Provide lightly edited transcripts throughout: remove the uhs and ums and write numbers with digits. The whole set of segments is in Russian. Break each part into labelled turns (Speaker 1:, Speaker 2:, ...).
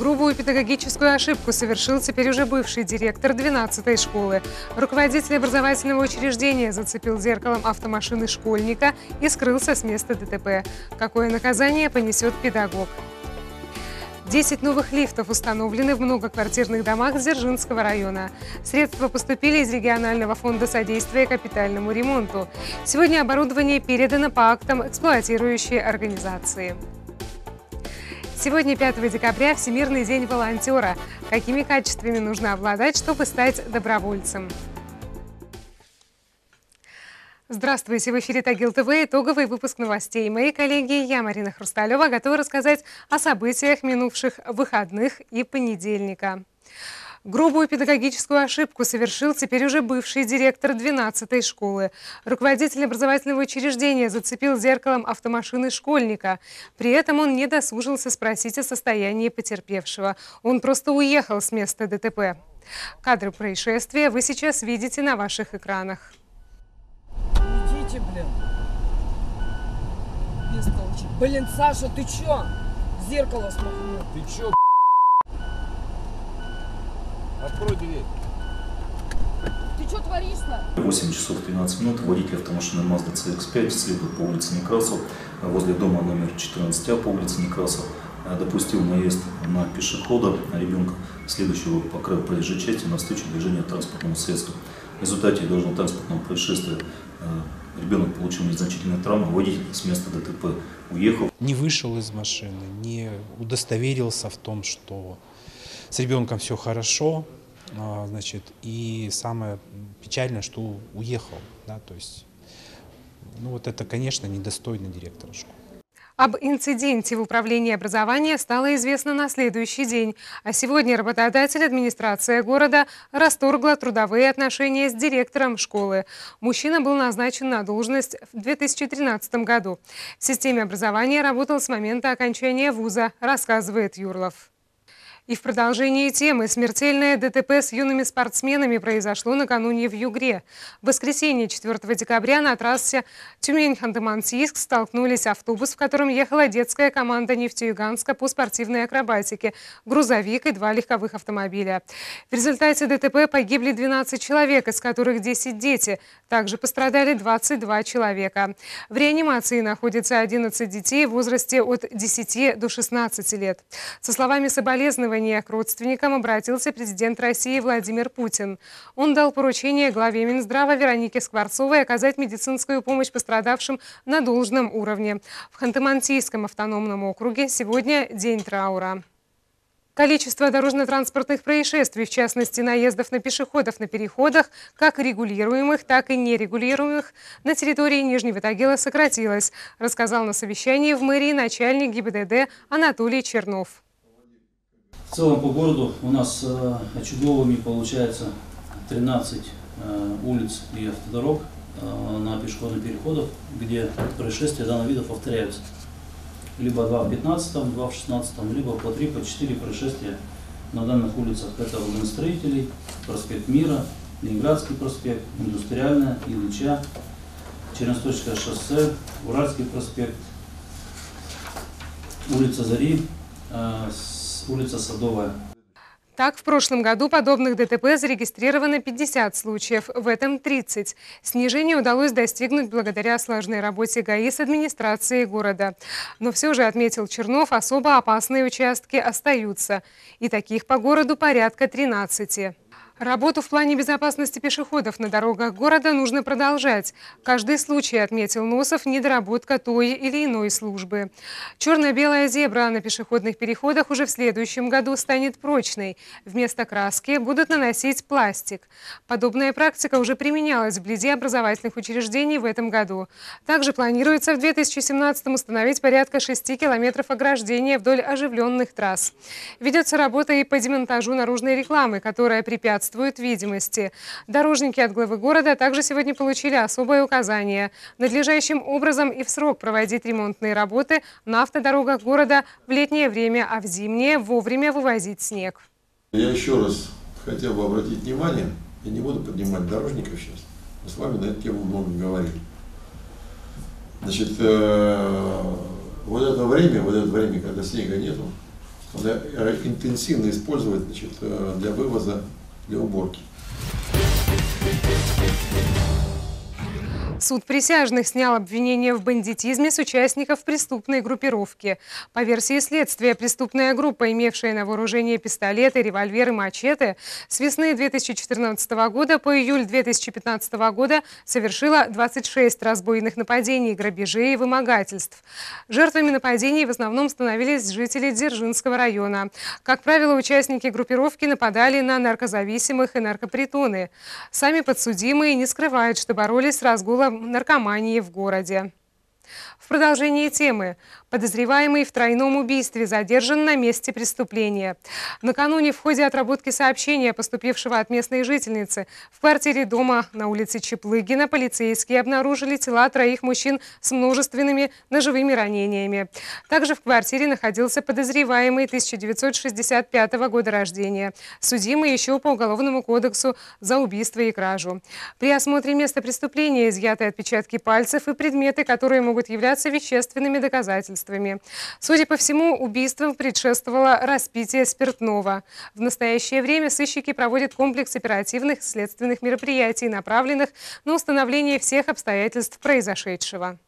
Speaker 1: Грубую педагогическую ошибку совершил теперь уже бывший директор 12-й школы. Руководитель образовательного учреждения зацепил зеркалом автомашины школьника и скрылся с места ДТП. Какое наказание понесет педагог? 10 новых лифтов установлены в многоквартирных домах Дзержинского района. Средства поступили из регионального фонда содействия капитальному ремонту. Сегодня оборудование передано по актам эксплуатирующей организации. Сегодня, 5 декабря, Всемирный день волонтера. Какими качествами нужно обладать, чтобы стать добровольцем? Здравствуйте! В эфире Тагил ТВ. Итоговый выпуск новостей. Мои коллеги, я, Марина Хрусталева, готова рассказать о событиях минувших выходных и понедельника. Грубую педагогическую ошибку совершил теперь уже бывший директор 12-й школы. Руководитель образовательного учреждения зацепил зеркалом автомашины школьника. При этом он не досужился спросить о состоянии потерпевшего. Он просто уехал с места ДТП. Кадры происшествия вы сейчас видите на ваших экранах.
Speaker 2: Идите, блин. Бестолочи. Блин, Саша, ты чё? Зеркало смахнул.
Speaker 3: Ты чё, Открой дверь.
Speaker 2: Ты что творишь-то?
Speaker 4: 8 часов 13 минут водитель автомашины Mazda CX-5 следует по улице Некрасов, возле дома номер 14А по улице Некрасов, допустил наезд на пешехода, ребенка, следующего по краю проезжей части навстречу движению транспортному средству. В результате дорожно-транспортного происшествия ребенок получил незначительные травмы, водитель с места ДТП уехал.
Speaker 5: Не вышел из машины, не удостоверился в том, что с ребенком все хорошо, значит, и самое печальное, что уехал, да, то есть, ну вот это, конечно, недостойно директора школы.
Speaker 1: Об инциденте в управлении образования стало известно на следующий день. А сегодня работодатель, администрация города расторгла трудовые отношения с директором школы. Мужчина был назначен на должность в 2013 году. В системе образования работал с момента окончания вуза, рассказывает Юрлов. И в продолжении темы смертельное ДТП с юными спортсменами произошло накануне в Югре. В воскресенье 4 декабря на трассе Тюмень-Ханты-Мансийск столкнулись автобус, в котором ехала детская команда Нефтеюганска по спортивной акробатике, грузовик и 2 легковых автомобиля. В результате ДТП погибли 12 человек, из которых 10 дети. Также пострадали 22 человека. В реанимации находится 11 детей в возрасте от 10 до 16 лет. Со словами соболезнования к родственникам обратился президент России Владимир Путин. Он дал поручение главе Минздрава Веронике Скворцовой оказать медицинскую помощь пострадавшим на должном уровне. В Ханты-Мансийском автономном округе сегодня день траура. Количество дорожно-транспортных происшествий, в частности наездов на пешеходов на переходах, как регулируемых, так и нерегулируемых, на территории Нижнего Тагила сократилось, рассказал на совещании в мэрии начальник ГИБДД Анатолий Чернов.
Speaker 6: В целом по городу у нас очаговыми получается 13 улиц и автодорог на пешеходных переходах, где происшествия данного вида повторяются. Либо 2 в 15, 2 в 16, либо по 3, по 4 происшествия на данных улицах. Это Вагоностроителей, проспект Мира, Ленинградский проспект, Индустриальная, Ильича, Черносточное шоссе, Уральский проспект, улица Зари, улица Садовая.
Speaker 1: Так, в прошлом году подобных ДТП зарегистрировано 50 случаев, в этом 30. Снижение удалось достигнуть благодаря слаженной работе ГАИ с администрацией города. Но все же, отметил Чернов, особо опасные участки остаются. И таких по городу порядка 13. Работу в плане безопасности пешеходов на дорогах города нужно продолжать. Каждый случай, отметил Носов, недоработка той или иной службы. Черно-белая зебра на пешеходных переходах уже в следующем году станет прочной. Вместо краски будут наносить пластик. Подобная практика уже применялась вблизи образовательных учреждений в этом году. Также планируется в 2017 установить порядка 6 километров ограждения вдоль оживленных трасс. Ведется работа и по демонтажу наружной рекламы, которая препятствует видимости. Дорожники от главы города также сегодня получили особое указание надлежащим образом и в срок проводить ремонтные работы на автодорогах города в летнее время, а в зимнее вовремя вывозить снег.
Speaker 7: Я еще раз хотел бы обратить внимание, я не буду поднимать дорожников сейчас, мы с вами на эту тему много говорили. Значит, вот это время, когда снега нету, надо интенсивно использовать, значит, для вывоза, для уборки.
Speaker 1: Суд присяжных снял обвинение в бандитизме с участников преступной группировки. По версии следствия, преступная группа, имевшая на вооружении пистолеты, револьверы, мачете, с весны 2014 года по июль 2015 года совершила 26 разбойных нападений, грабежей и вымогательств. Жертвами нападений в основном становились жители Дзержинского района. Как правило, участники группировки нападали на наркозависимых и наркопритоны. Сами подсудимые не скрывают, что боролись с разгулом наркомании в городе. В продолжении темы. Подозреваемый в тройном убийстве задержан на месте преступления. Накануне в ходе отработки сообщения, поступившего от местной жительницы, в квартире дома на улице Чеплыгина полицейские обнаружили тела 3 мужчин с множественными ножевыми ранениями. Также в квартире находился подозреваемый 1965 года рождения, судимый еще по Уголовному кодексу за убийство и кражу. При осмотре места преступления изъяты отпечатки пальцев и предметы, которые могут являться вещественными доказательствами. Судя по всему, убийствам предшествовало распитие спиртного. В настоящее время сыщики проводят комплекс оперативных следственных мероприятий, направленных на установление всех обстоятельств произошедшего.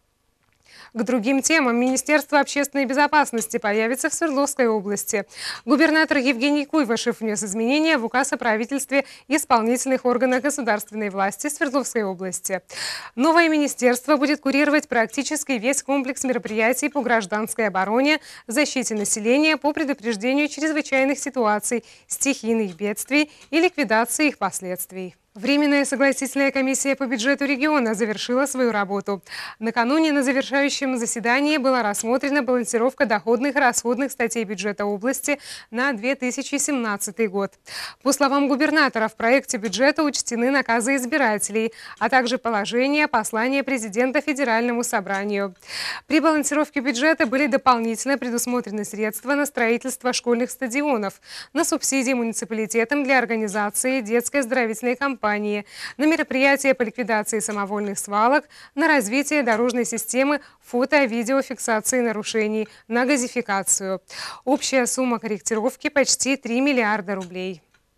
Speaker 1: К другим темам. Министерство общественной безопасности появится в Свердловской области. Губернатор Евгений Куйвашев внес изменения в указ о правительстве и исполнительных органах государственной власти Свердловской области. Новое министерство будет курировать практически весь комплекс мероприятий по гражданской обороне, защите населения, по предупреждению чрезвычайных ситуаций, стихийных бедствий и ликвидации их последствий. Временная согласительная комиссия по бюджету региона завершила свою работу. Накануне на завершающем заседании была рассмотрена балансировка доходных и расходных статей бюджета области на 2017 год. По словам губернатора, в проекте бюджета учтены наказы избирателей, а также положения послания президента Федеральному собранию. При балансировке бюджета были дополнительно предусмотрены средства на строительство школьных стадионов, на субсидии муниципалитетам для организации детской оздоровительной кампании, на мероприятия по ликвидации самовольных свалок, на развитие дорожной системы фото-видеофиксации нарушений, на газификацию. Общая сумма корректировки почти 3 миллиарда рублей.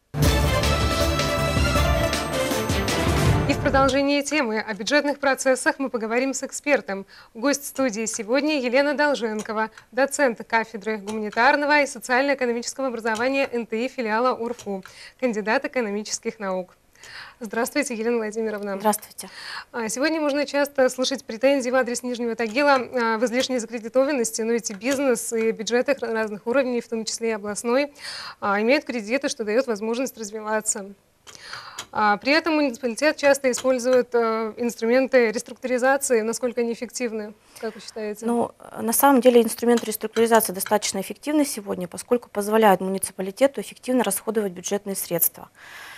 Speaker 1: И в продолжение темы о бюджетных процессах мы поговорим с экспертом. Гость студии сегодня Елена Долженкова, доцент кафедры гуманитарного и социально-экономического образования НТИ филиала УрФУ, кандидат экономических наук. Здравствуйте, Елена Владимировна.
Speaker 8: Здравствуйте.
Speaker 1: Сегодня можно часто слышать претензии в адрес Нижнего Тагила в излишней закредитованности, но ведь и бизнес, и бюджеты разных уровней, в том числе и областной, имеют кредиты, что дает возможность развиваться. При этом муниципалитет часто использует инструменты реструктуризации. Насколько они эффективны, как вы считаете?
Speaker 8: Ну, на самом деле инструмент реструктуризации достаточно эффективный сегодня, поскольку позволяет муниципалитету эффективно расходовать бюджетные средства.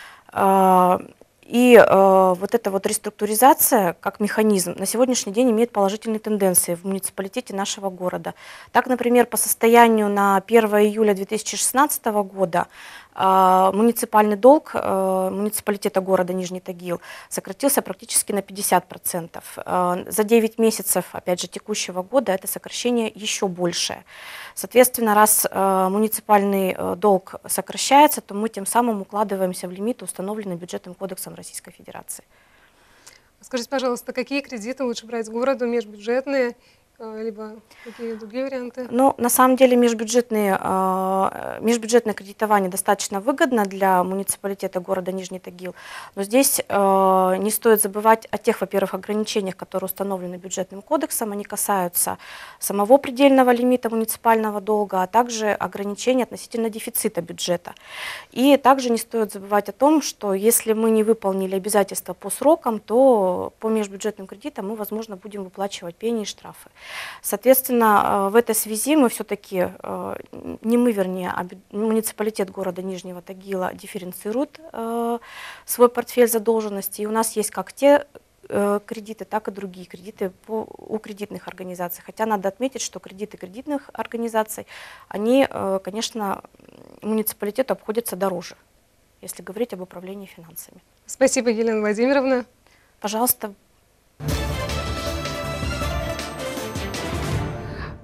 Speaker 8: И вот эта вот реструктуризация как механизм на сегодняшний день имеет положительные тенденции в муниципалитете нашего города. Так, например, по состоянию на 1 июля 2016 года муниципальный долг муниципалитета города Нижний Тагил сократился практически на 50%. За 9 месяцев, опять же, текущего года это сокращение еще большее. Соответственно, раз муниципальный долг сокращается, то мы тем самым укладываемся в лимиты, установленные бюджетным кодексом Российской Федерации.
Speaker 1: Скажите, пожалуйста, какие кредиты лучше брать городу, межбюджетные, либо какие другие варианты?
Speaker 8: Ну, на самом деле межбюджетное кредитование достаточно выгодно для муниципалитета города Нижний Тагил, но здесь не стоит забывать о тех, во-первых, ограничениях, которые установлены бюджетным кодексом. Они касаются самого предельного лимита муниципального долга, а также ограничений относительно дефицита бюджета. И также не стоит забывать о том, что если мы не выполнили обязательства по срокам, то по межбюджетным кредитам мы, возможно, будем выплачивать пени и штрафы. Соответственно, в этой связи мы все-таки, не мы, вернее, а муниципалитет города Нижнего Тагила дифференцирует свой портфель задолженности. И у нас есть как те кредиты, так и другие кредиты у кредитных организаций. Хотя надо отметить, что кредиты кредитных организаций, они, конечно, муниципалитету обходятся дороже, если говорить об управлении финансами.
Speaker 1: Спасибо, Елена Владимировна.
Speaker 8: Пожалуйста.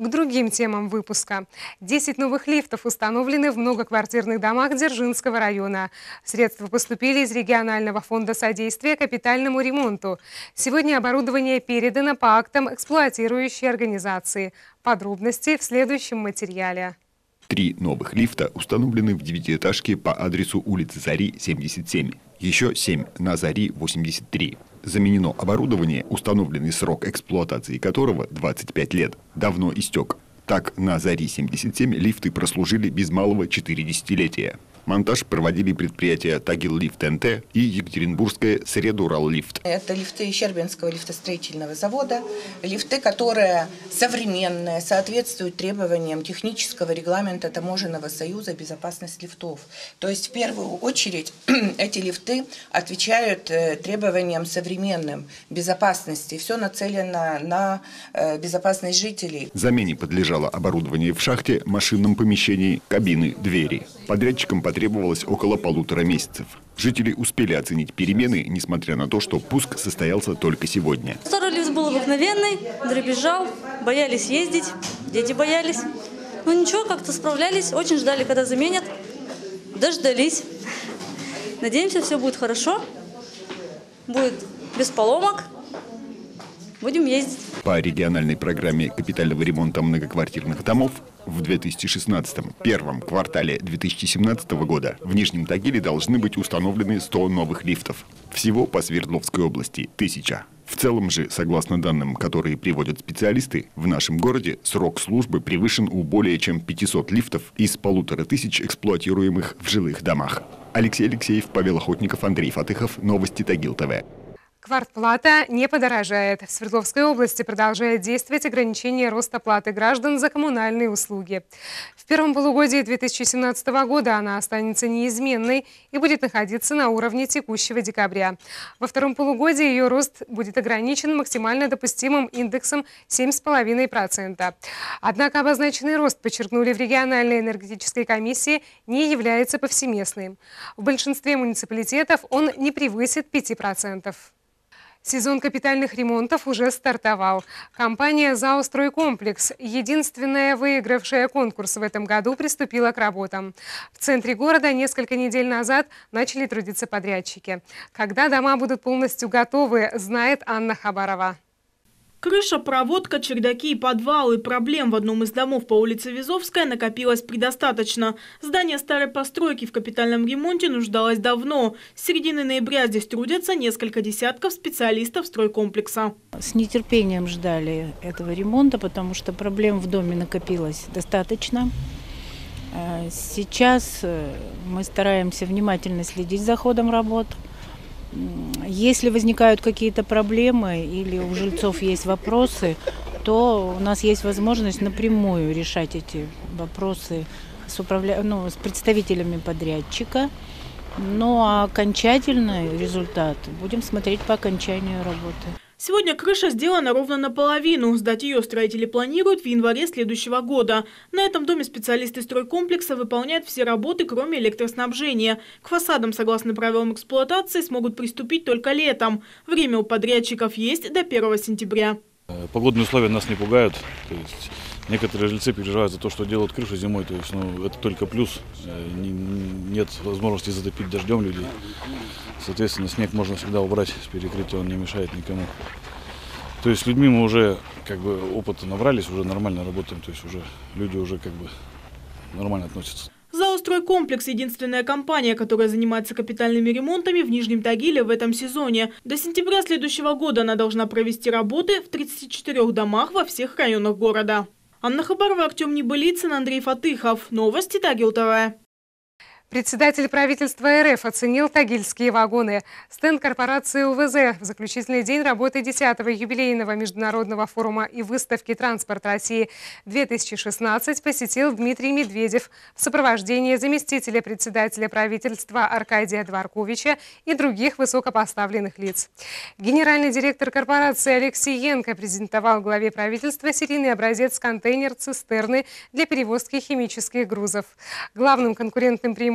Speaker 1: К другим темам выпуска. 10 новых лифтов установлены в многоквартирных домах Дзержинского района. Средства поступили из регионального фонда содействия капитальному ремонту. Сегодня оборудование передано по актам эксплуатирующей организации. Подробности в следующем материале.
Speaker 9: 3 новых лифта установлены в 9-этажке по адресу улицы Зари, 77. Еще 7 на Зари, 83. Заменено оборудование, установленный срок эксплуатации которого 25 лет, давно истек. Так, на Зари, 77 лифты прослужили без малого 4 десятилетия. Монтаж проводили предприятия «Тагил Лифт НТ» и Екатеринбургская «Средурал Лифт».
Speaker 10: Это лифты Щербинского лифтостроительного завода. Лифты, которые современные, соответствуют требованиям технического регламента Таможенного союза «Безопасность лифтов». То есть, в первую очередь, эти лифты отвечают требованиям современным безопасности. Все нацелено на безопасность жителей.
Speaker 9: Замене подлежало оборудование в шахте, машинном помещении, кабины, двери. Подрядчикам потребовалось около 1,5 месяцев. Жители успели оценить перемены, несмотря на то, что пуск состоялся только сегодня.
Speaker 11: Старый лифт был обыкновенный, дребезжал, боялись ездить, дети боялись. Но ничего, как-то справлялись, очень ждали, когда заменят. Дождались. Надеемся, все будет хорошо, будет без поломок. Будем ездить.
Speaker 9: По региональной программе капитального ремонта многоквартирных домов в 2016-м, первом квартале 2017 года в Нижнем Тагиле должны быть установлены 100 новых лифтов. Всего по Свердловской области 1000. В целом же, согласно данным, которые приводят специалисты, в нашем городе срок службы превышен у более чем 500 лифтов из 1500 эксплуатируемых в жилых домах. Алексей Алексеев, Павел Охотников, Андрей Фатыхов. Новости Тагил ТВ.
Speaker 1: Квартплата не подорожает. В Свердловской области продолжает действовать ограничение роста платы граждан за коммунальные услуги. В первом полугодии 2017 года она останется неизменной и будет находиться на уровне текущего декабря. Во втором полугодии ее рост будет ограничен максимально допустимым индексом 7,5%. Однако обозначенный рост, подчеркнули в региональной энергетической комиссии, не является повсеместным. В большинстве муниципалитетов он не превысит 5%. Сезон капитальных ремонтов уже стартовал. Компания «Заостройкомплекс», единственная выигравшая конкурс в этом году, приступила к работам. В центре города несколько недель назад начали трудиться подрядчики. Когда дома будут полностью готовы, знает Анна Хабарова.
Speaker 12: Крыша, проводка, чердаки и подвалы. Проблем в одном из домов по улице Вязовская накопилось предостаточно. Здание старой постройки в капитальном ремонте нуждалось давно. С середины ноября здесь трудятся несколько десятков специалистов стройкомплекса.
Speaker 13: С нетерпением ждали этого ремонта, потому что проблем в доме накопилось достаточно. Сейчас мы стараемся внимательно следить за ходом работ. Если возникают какие-то проблемы или у жильцов есть вопросы, то у нас есть возможность напрямую решать эти вопросы с представителями подрядчика. Ну а окончательный результат будем смотреть по окончанию работы.
Speaker 12: Сегодня крыша сделана ровно наполовину. Сдать ее строители планируют в январе следующего года. На этом доме специалисты стройкомплекса выполняют все работы, кроме электроснабжения. К фасадам, согласно правилам эксплуатации, смогут приступить только летом. Время у подрядчиков есть до 1 сентября.
Speaker 3: Погодные условия нас не пугают. То есть некоторые жильцы переживают за то, что делают крышу зимой. То есть, это только плюс. Нет возможности затопить дождем людей. Соответственно, снег можно всегда убрать с перекрытия, он не мешает никому. То есть с людьми мы уже опыта набрались, уже нормально работаем, то есть уже люди уже нормально относятся.
Speaker 12: «Заостройкомплекс» – единственная компания, которая занимается капитальными ремонтами в Нижнем Тагиле в этом сезоне. До сентября следующего года она должна провести работы в 34 домах во всех районах города. Анна Хабарова, Артем Небылицын, Андрей Фатыхов. Новости Тагил ТВ.
Speaker 1: Председатель правительства РФ оценил тагильские вагоны. Стенд корпорации УВЗ в заключительный день работы 10-го юбилейного международного форума и выставки «Транспорт России-2016» посетил Дмитрий Медведев в сопровождении заместителя председателя правительства Аркадия Дворковича и других высокопоставленных лиц. Генеральный директор корпорации Алексей Янко презентовал главе правительства серийный образец контейнер-цистерны для перевозки химических грузов. Главным конкурентным преимуществом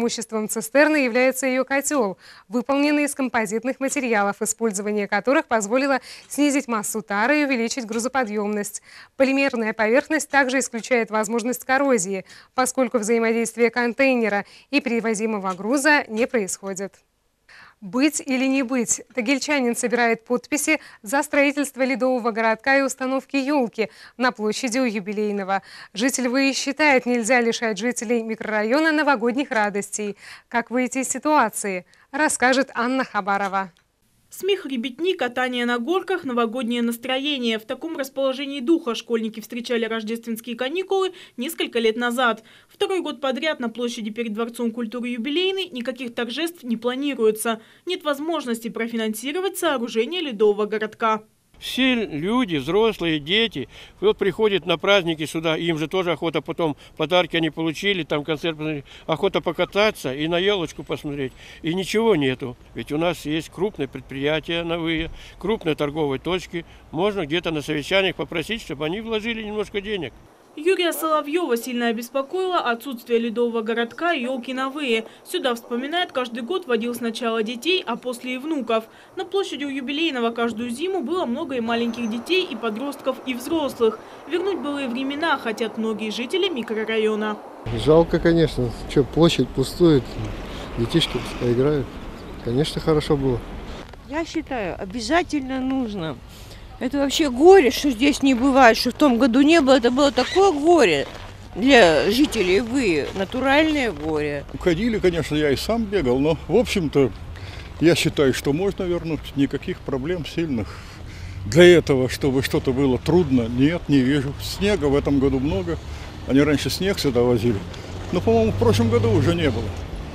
Speaker 1: Преимуществом цистерны является ее котел, выполненный из композитных материалов, использование которых позволило снизить массу тары и увеличить грузоподъемность. Полимерная поверхность также исключает возможность коррозии, поскольку взаимодействие контейнера и перевозимого груза не происходит. Быть или не быть? Тагильчанин собирает подписи за строительство ледового городка и установки елки на площади у Юбилейного. Житель ВИИ считает, нельзя лишать жителей микрорайона новогодних радостей. Как выйти из ситуации, расскажет Анна Хабарова.
Speaker 12: Смех, ребятни, катание на горках, новогоднее настроение. В таком расположении духа школьники встречали рождественские каникулы несколько лет назад. Второй год подряд на площади перед Дворцом культуры Юбилейный никаких торжеств не планируется. Нет возможности профинансировать сооружение ледового городка.
Speaker 14: Все люди, взрослые, дети, вот приходят на праздники сюда, им же тоже охота потом, подарки они получили, там концерт, охота покататься и на елочку посмотреть. И ничего нету, ведь у нас есть крупные предприятия новые, крупные торговые точки. Можно где-то на совещаниях попросить, чтобы они вложили немножко денег.
Speaker 12: Юрия Соловьева сильно обеспокоило отсутствие ледового городка и елки на ВИИ. Сюда, вспоминает, каждый год водил сначала детей, а после и внуков. На площади у Юбилейного каждую зиму было много и маленьких детей, и подростков, и взрослых. Вернуть былые времена хотят многие жители микрорайона.
Speaker 15: Жалко, конечно. Что, площадь пустует, детишки поиграют. Конечно, хорошо было.
Speaker 16: Я считаю, обязательно нужно. Это вообще горе, что здесь не бывает, что в том году не было. Это было такое горе для жителей ВИИ, натуральное горе.
Speaker 17: Уходили, конечно, я и сам бегал, но, в общем-то, я считаю, что можно вернуть. Никаких проблем сильных. Для этого, чтобы что-то было трудно, нет, не вижу. Снега в этом году много. Они раньше снег сюда возили. Но, по-моему, в прошлом году уже не было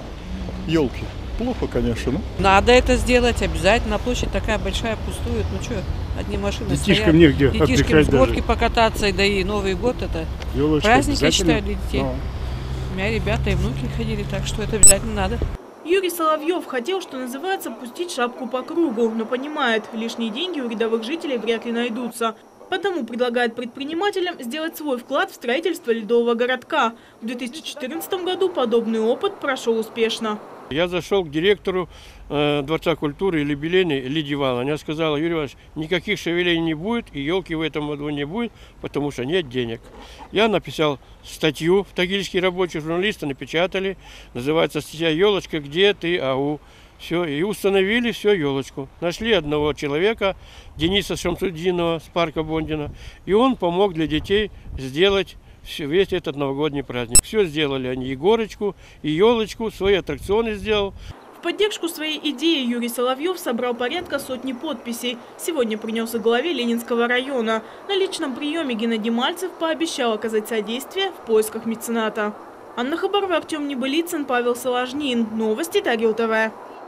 Speaker 17: елки. Плохо, конечно, но...
Speaker 18: Надо это сделать обязательно. Площадь такая большая, пустует. Ну что, одни машины
Speaker 17: детишкам
Speaker 18: стоят.
Speaker 17: Негде
Speaker 18: детишкам с горки
Speaker 17: даже
Speaker 18: покататься, да и Новый год это
Speaker 17: елочка
Speaker 18: праздник, я считаю, для детей.
Speaker 17: Да.
Speaker 18: У меня ребята и внуки ходили, так что это обязательно надо.
Speaker 12: Юрий Соловьев хотел, что называется, пустить шапку по кругу, но понимает, лишние деньги у рядовых жителей вряд ли найдутся. Потому предлагает предпринимателям сделать свой вклад в строительство ледового городка. В 2014 году подобный опыт прошел успешно.
Speaker 14: Я зашел к директору Дворца культуры или Юбилейный, Лидии Ивановне. Она сказала: Юрий Иванович, никаких шевелений не будет, и елки в этом году не будет, потому что нет денег. Я написал статью в Тагильский рабочий, журналисты напечатали. Называется статья «Елочка, где ты, ау?» Все, и установили все елочку. Нашли одного человека, Дениса Шамсудинова с парка Бондина, и он помог для детей сделать весь этот новогодний праздник. Все сделали они, и горочку, и елочку, свои аттракционы сделал.
Speaker 12: В поддержку своей идеи Юрий Соловьев собрал порядка сотни подписей. Сегодня принес их главе Ленинского района. На личном приеме Геннадий Мальцев пообещал оказать содействие в поисках мецената. Анна Хабарова, Артем Небылицын, Павел Соложнин. Новости Тагил ТВ.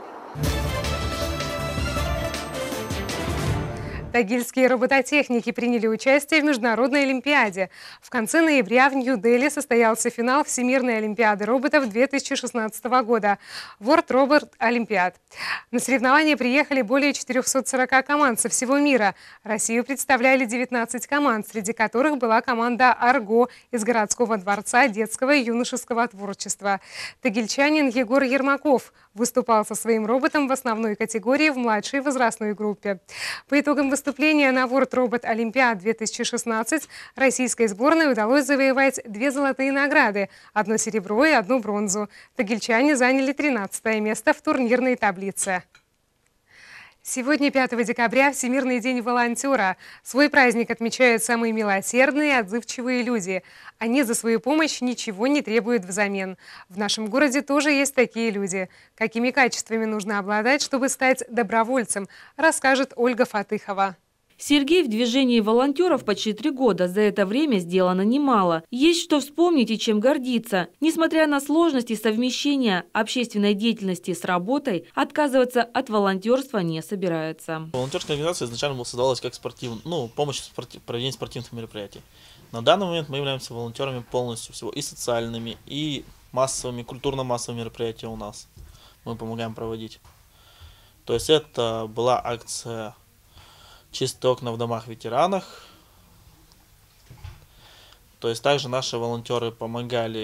Speaker 1: Тагильские робототехники приняли участие в Международной Олимпиаде. В конце ноября в Нью-Дели состоялся финал Всемирной Олимпиады роботов 2016 года World Robot Olympiad. На соревнования приехали более 440 команд со всего мира. Россию представляли 19 команд, среди которых была команда «Арго» из городского дворца детского и юношеского творчества. Тагильчанин Егор Ермаков выступал со своим роботом в основной категории в младшей возрастной группе. По итогам выступления на World Robot Olympiad 2016 российской сборной удалось завоевать 2 золотые награды, 1 серебро и 1 бронзу. Тагильчане заняли 13-е место в турнирной таблице. Сегодня, 5 декабря, Всемирный день волонтера. Свой праздник отмечают самые милосердные и отзывчивые люди. Они за свою помощь ничего не требуют взамен. В нашем городе тоже есть такие люди. Какими качествами нужно обладать, чтобы стать добровольцем, расскажет Ольга Фатыхова.
Speaker 19: Сергей в движении волонтеров почти 3 года. За это время сделано немало. Есть что вспомнить и чем гордиться. Несмотря на сложности совмещения общественной деятельности с работой, отказываться от волонтерства не собирается.
Speaker 20: Волонтерская организация изначально создавалась как помощь в проведении спортивных мероприятий. На данный момент мы являемся волонтерами полностью всего, и социальными, и массовыми, культурно-массовыми мероприятия у нас. Мы помогаем проводить. То есть это была акция «Чистые окна в домах ветеранах». То есть также наши волонтеры помогали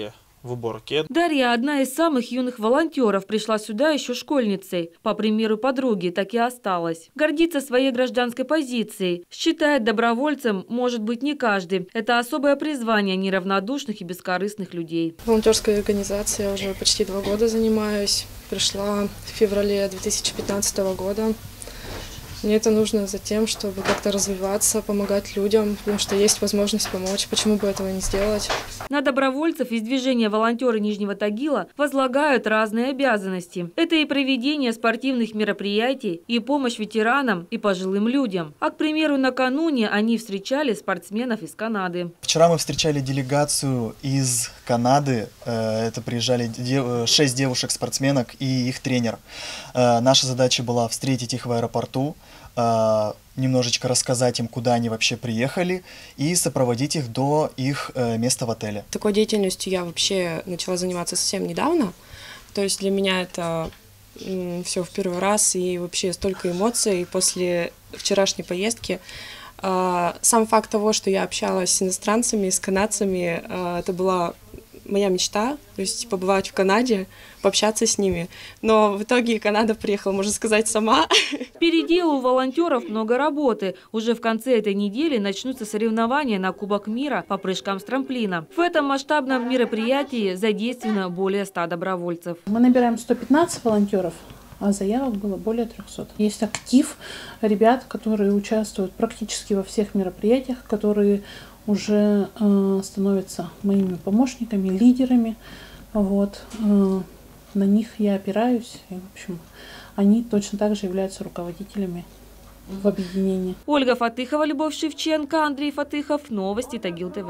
Speaker 20: в уборке.
Speaker 19: Дарья, одна из самых юных волонтеров, пришла сюда еще школьницей. По примеру подруги, так и осталась. Гордится своей гражданской позицией. Считает, добровольцем может быть не каждый. Это особое призвание неравнодушных и бескорыстных людей.
Speaker 21: Волонтерской организацией я уже почти 2 года занимаюсь. Пришла в феврале 2015 года. Мне это нужно за тем, чтобы как-то развиваться, помогать людям, потому что есть возможность помочь. Почему бы этого не сделать?
Speaker 19: На добровольцев из движения «Волонтеры Нижнего Тагила» возлагают разные обязанности. Это и проведение спортивных мероприятий, и помощь ветеранам и пожилым людям. А, к примеру, накануне они встречали спортсменов из Канады.
Speaker 22: Вчера мы встречали делегацию из Канады. Это приезжали 6 девушек-спортсменок и их тренер. Наша задача была встретить их в аэропорту, немножечко рассказать им, куда они вообще приехали, и сопроводить их до их места в отеле.
Speaker 21: Такой деятельностью я вообще начала заниматься совсем недавно. То есть для меня это все в первый раз, и вообще столько эмоций после вчерашней поездки. Сам факт того, что я общалась с иностранцами, с канадцами, это была моя мечта, то есть побывать в Канаде, пообщаться с ними. Но в итоге Канада приехала, можно сказать, сама.
Speaker 19: Впереди у волонтеров много работы. Уже в конце этой недели начнутся соревнования на Кубок мира по прыжкам с трамплина. В этом масштабном мероприятии задействовано более 100 добровольцев.
Speaker 23: Мы набираем 115 волонтеров, а заявок было более 300. Есть актив ребят, которые участвуют практически во всех мероприятиях, которые уже становятся моими помощниками, лидерами. Вот. На них я опираюсь. И, в общем, они точно так же являются руководителями в объединении.
Speaker 19: Ольга Фатыхова, Любовь Шевченко, Андрей Фатыхов. Новости Тагил ТВ.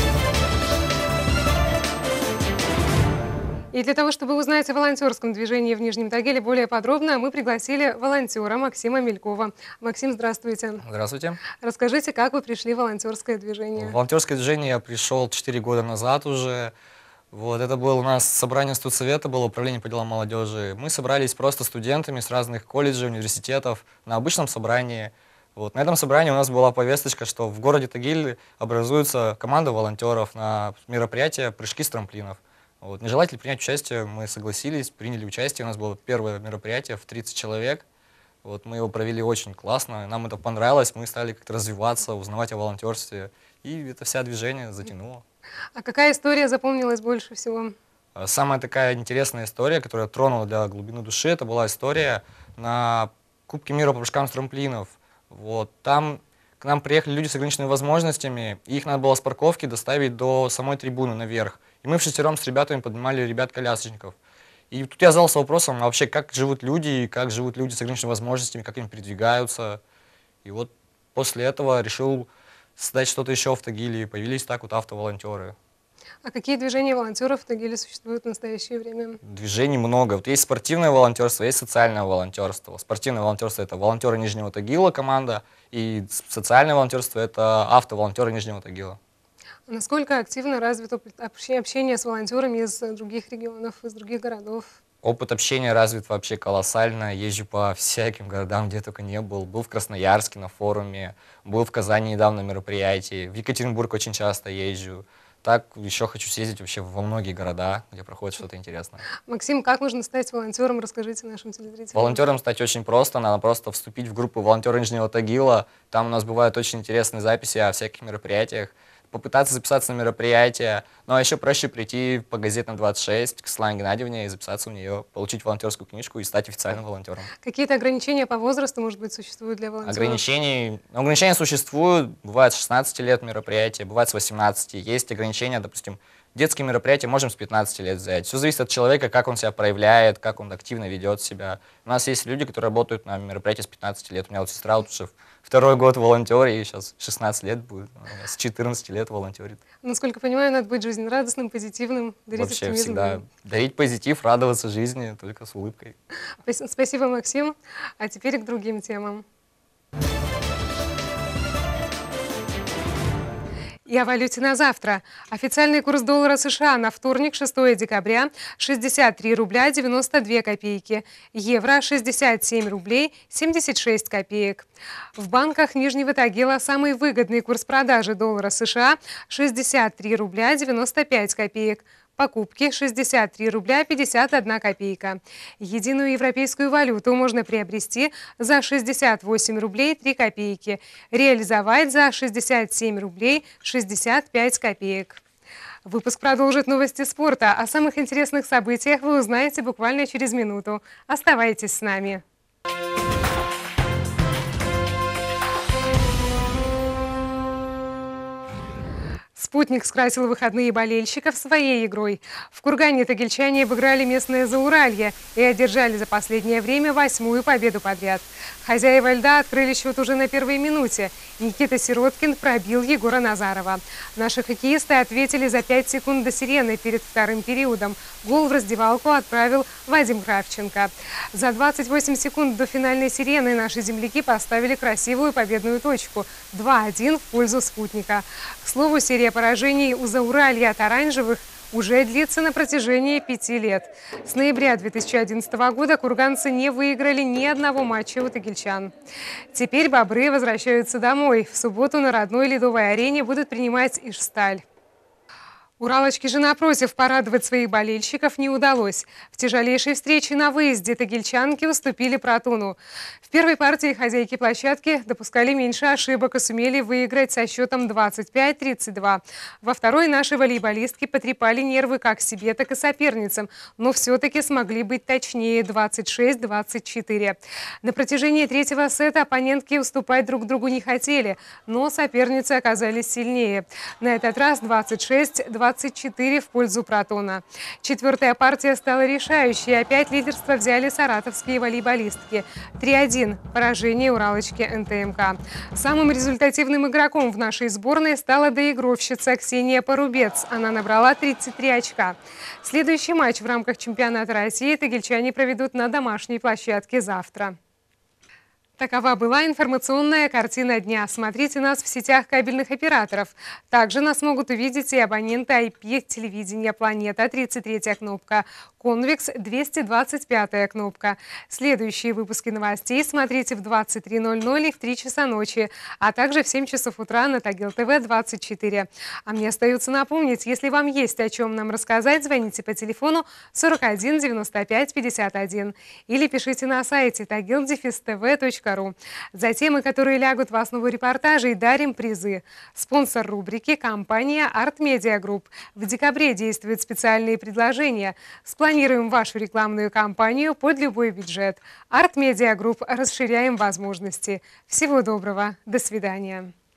Speaker 1: И для того, чтобы узнать о волонтерском движении в Нижнем Тагиле более подробно, мы пригласили волонтера Максима Мелькова. Максим, здравствуйте.
Speaker 24: Здравствуйте.
Speaker 1: Расскажите, как вы пришли в волонтерское движение?
Speaker 24: В волонтерское движение я пришел 4 года назад уже. Вот, это было у нас собрание студсовета, было управление по делам молодежи. Мы собрались просто студентами с разных колледжей, университетов на обычном собрании. Вот, на этом собрании у нас была повесточка, что в городе Тагиле образуется команда волонтеров на мероприятие «Прыжки с трамплинов». Вот. Не желали принять участие, мы согласились, приняли участие. У нас было первое мероприятие в 30 человек. Вот. Мы его провели очень классно, нам это понравилось, мы стали как-то развиваться, узнавать о волонтерстве. И это вся движение затянуло.
Speaker 1: А какая история запомнилась больше всего?
Speaker 24: Самая такая интересная история, которая тронула до глубины души, это была история на Кубке мира по прыжкам с трамплинов. Вот. Там к нам приехали люди с ограниченными возможностями, и их надо было с парковки доставить до самой трибуны наверх. И мы вчетвером с ребятами поднимали ребят-колясочников. И тут я задался вопросом, а вообще как живут люди с ограниченными возможностями, как они передвигаются. И вот после этого решил создать что-то еще в Тагиле, и появились так вот автоволонтеры.
Speaker 1: А какие движения волонтеров в Тагиле существуют в настоящее время?
Speaker 24: Движений много. Вот есть спортивное волонтерство, есть социальное волонтерство. Спортивное волонтерство — это волонтеры Нижнего Тагила команда, и социальное волонтерство — это автоволонтеры Нижнего Тагила.
Speaker 1: Насколько активно развито общение с волонтерами из других регионов, из других городов?
Speaker 24: Опыт общения развит вообще колоссально. Езжу по всяким городам, где только не был. Был в Красноярске на форуме, был в Казани недавно на мероприятии, в Екатеринбург очень часто езжу. Так еще хочу съездить вообще во многие города, где проходит что-то интересное.
Speaker 1: Максим, как можно стать волонтером? Расскажите нашим телезрителям.
Speaker 24: Волонтером стать очень просто. Надо просто вступить в группу волонтеры Нижнего Тагила. Там у нас бывают очень интересные записи о всяких мероприятиях. Попытаться записаться на мероприятие. Ну а еще проще прийти по газетам 26 к Светлане Геннадьевне и записаться в нее, получить волонтерскую книжку и стать официальным волонтером.
Speaker 1: Какие-то ограничения по возрасту, может быть, существуют для волонтеров?
Speaker 24: Ограничения существуют. Бывает с 16 лет мероприятия, бывает с 18. Есть ограничения, допустим, детские мероприятия можем с 15 лет взять. Все зависит от человека, как он себя проявляет, как он активно ведет себя. У нас есть люди, которые работают на мероприятии с 15 лет. У меня вот сестра вот уже второй год волонтер, и сейчас 16 лет будет. С 14 лет волонтерит.
Speaker 1: Насколько понимаю, надо быть жизнерадостным, позитивным, дарить
Speaker 24: вообще
Speaker 1: оптимизм.
Speaker 24: Всегда дарить позитив, радоваться жизни, только с улыбкой.
Speaker 1: Спасибо, Максим. А теперь к другим темам. И о валюте на завтра. Официальный курс доллара США на вторник, 6 декабря, 63 рубля 92 копейки. Евро 67 рублей 76 копеек. В банках Нижнего Тагила самый выгодный курс продажи доллара США 63 рубля 95 копеек. покупки 63 рубля 51 копейка. Единую европейскую валюту можно приобрести за 68 рублей 3 копейки, реализовать за 67 рублей 65 копеек. Выпуск продолжит новости спорта. О самых интересных событиях вы узнаете буквально через минуту. Оставайтесь с нами. «Спутник» скрасил выходные болельщиков своей игрой. В Кургане тагильчане обыграли местное Зауралье и одержали за последнее время 8-ю победу подряд. Хозяева льда открыли счет уже на 1-й минуте. Никита Сироткин пробил Егора Назарова. Наши хоккеисты ответили за 5 секунд до сирены перед вторым периодом. Гол в раздевалку отправил Вадим Кравченко. За 28 секунд до финальной сирены наши земляки поставили красивую победную точку – 2-1 в пользу «Спутника». К слову, серия поражений у Зауралья от оранжевых уже длится на протяжении 5 лет. С ноября 2011 года курганцы не выиграли ни одного матча у тагильчан. Теперь бобры возвращаются домой. В субботу на родной ледовой арене будут принимать Ижсталь. Уралочки же, напротив, порадовать своих болельщиков не удалось. В тяжелейшей встрече на выезде тагильчанки уступили Протону. В первой партии хозяйки площадки допускали меньше ошибок и сумели выиграть со счетом 25-32. Во второй наши волейболистки потрепали нервы как себе, так и соперницам, но все-таки смогли быть точнее – 26-24. На протяжении третьего сета оппонентки уступать друг другу не хотели, но соперницы оказались сильнее. На этот раз 26-24 в пользу Протона. Четвертая партия стала решающей. Опять лидерство взяли саратовские волейболистки. 3-1 – поражение уралочки НТМК. Самым результативным игроком в нашей сборной стала доигровщица Ксения Порубец. Она набрала 33 очка. Следующий матч в рамках чемпионата России тагильчане проведут на домашней площадке завтра. Такова была информационная картина дня. Смотрите нас в сетях кабельных операторов. Также нас могут увидеть и абоненты IP-телевидения «Планета» 33-я кнопка, «Конвекс» 225-я кнопка. Следующие выпуски новостей смотрите в 23:00 и в 3 часа ночи, а также в 7 часов утра на Тагил ТВ 24. А мне остается напомнить, если вам есть о чем нам рассказать, звоните по телефону 41 95 51 или пишите на сайте tagil-tv.ru. За темы, которые лягут в основу репортажей, дарим призы. Спонсор рубрики – компания Art Media Group. В декабре действуют специальные предложения. Спланируем вашу рекламную кампанию под любой бюджет. Art Media Group. Расширяем возможности. Всего доброго. До свидания.